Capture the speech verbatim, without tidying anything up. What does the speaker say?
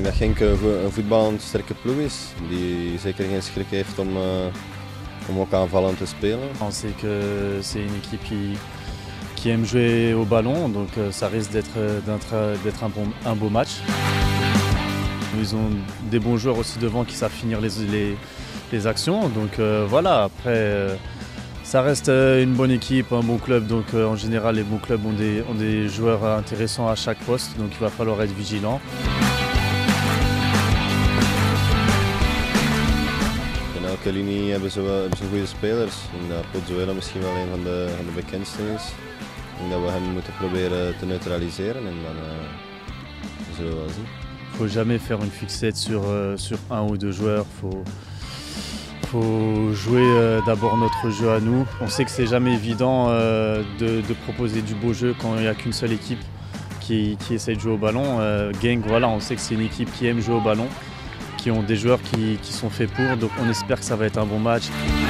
denk dat Genk een voetballend sterke ploeg is, die zeker geen schrik heeft om, uh, om ook aanvallend te spelen. On sait que c'est une équipe qui, qui aime jouer au ballon, donc uh, ça risque d'être d'être un, bon, un beau match. Ils ont des bons joueurs aussi devant qui savent finir les, les, les actions, donc euh, voilà, après euh, ça reste une bonne équipe, un bon club, donc euh, en général les bons clubs ont des, ont des joueurs intéressants à chaque poste, donc il va falloir être vigilant. In elke linie hebben ze, wel, hebben ze goede spelers. En dat Pozuelo misschien wel een van de, van de bekendste is. Ik denk dat we hem moeten proberen te neutraliseren en dan uh, zullen we wel zien. Il ne faut jamais faire une fixette sur, euh, sur un ou deux joueurs. Faut, faut jouer euh, d'abord notre jeu à nous. On sait que c'est jamais évident euh, de, de proposer du beau jeu quand il n'y a qu'une seule équipe qui, qui essaie de jouer au ballon. Euh, Genk, voilà, on sait que c'est une équipe qui aime jouer au ballon, qui ont des joueurs qui, qui sont faits pour, donc on espère que ça va être un bon match.